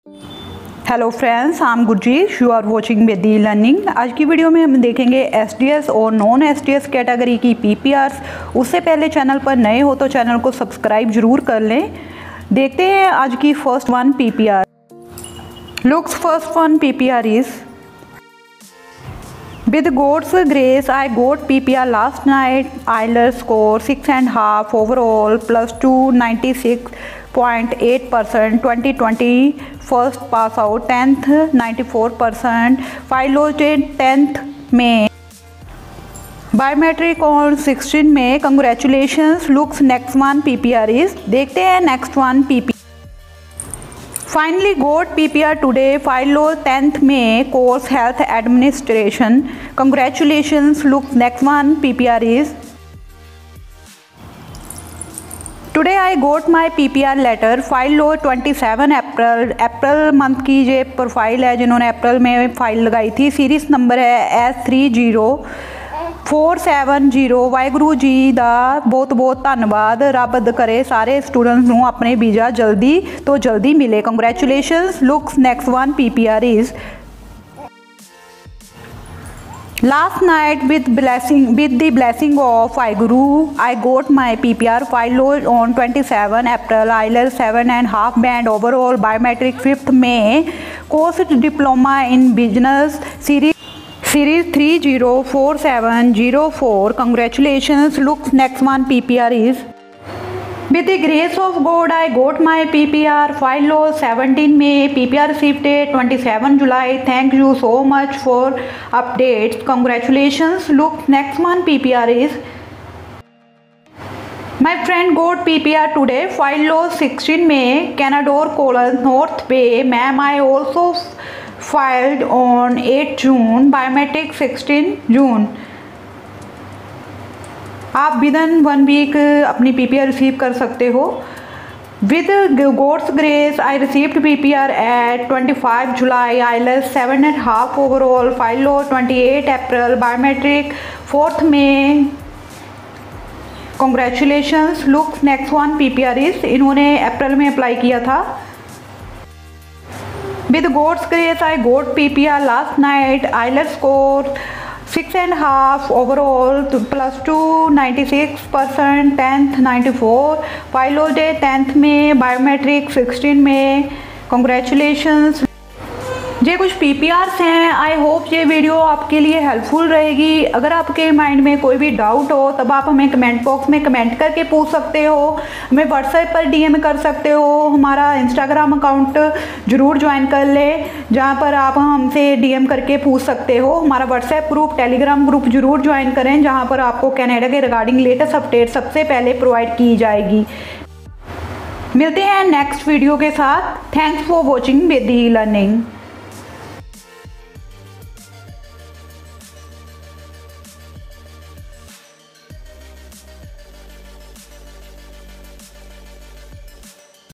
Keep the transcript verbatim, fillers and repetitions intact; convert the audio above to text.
Hello friends, I am Gurjeet, you are watching Vedi learning. आज की video में हम देखेंगे एसडीएस और नॉन एसडीएस कैटेगरी की पीपीआर्स। उससे पहले चैनल पर नए हो तो चैनल को सब्सक्राइब जरूर कर लें। देखते हैं आज की first one PPR. Looks first one PPR is With God's grace, I got P P R last night. I learned score six and half overall, plus two ninety-six point eight percent. twenty twenty first pass out, tenth ninety-four percent. Philology tenth में biometric on sixteen में congratulations. Looks next one P P R is देखते हैं next one P P R. Finally got P P R today. Philo tenth में course health administration. Congratulations. Look next one P P R is today I got my P P R letter. Philo twenty-seven April April month की ये profile है जिन्होंने अप्रैल में file लगाई थी। Series number है S three zero four seven zero. Waheguru ji का बहुत बहुत धन्यवाद। रब करे सारे स्टूडेंट्स को अपने वीज़ा जल्दी तो जल्दी मिले। Congratulations. Looks next one PPR is last night with blessing with the blessing of Waheguru I got my P P R philo on twenty seven April. आइलर seven and half band overall biometric fifth में course diploma in business series Series three zero four seven zero four. Congratulations. Looks next one P P R is with the grace of God I got my P P R Philo seventeen में P P R receipt date twenty-seven July. Thank you so much for updates. Congratulations. Look next one P P R is My friend got P P R today. Philo sixteen में Canadore College North Bay. Ma'am, I also filed on eight June. Biometric sixteen June. आप within one week अपनी PPR receive कर सकते हो। With God's grace I received PPR at twenty-five July. IELTS seven and half overall. Philo twenty-eight April. Biometric fourth में. Congratulations. Looks next one PPR is इन्होंने April में apply किया था। With God's grace, I got P P R last night. Ielts score six and half overall, plus two ninety-six percent. tenth ninety-four. Philology tenth में, biometric sixteen में. Congratulations. ये कुछ P P hours हैं। I hope ये video आपके लिए helpful रहेगी। अगर आपके माइंड में कोई भी डाउट हो तब आप हमें कमेंट बॉक्स में कमेंट करके पूछ सकते हो। हमें व्हाट्सएप पर डी एम कर सकते हो। हमारा इंस्टाग्राम अकाउंट ज़रूर ज्वाइन कर ले जहाँ पर आप हमसे डी एम करके पूछ सकते हो। हमारा व्हाट्सएप ग्रुप, टेलीग्राम ग्रुप ज़रूर ज्वाइन करें जहाँ पर आपको कनाडा के रिगार्डिंग लेटेस्ट अपडेट सबसे पहले प्रोवाइड की जाएगी। मिलते हैं नेक्स्ट वीडियो के साथ। Thanks for watching Vedi learning.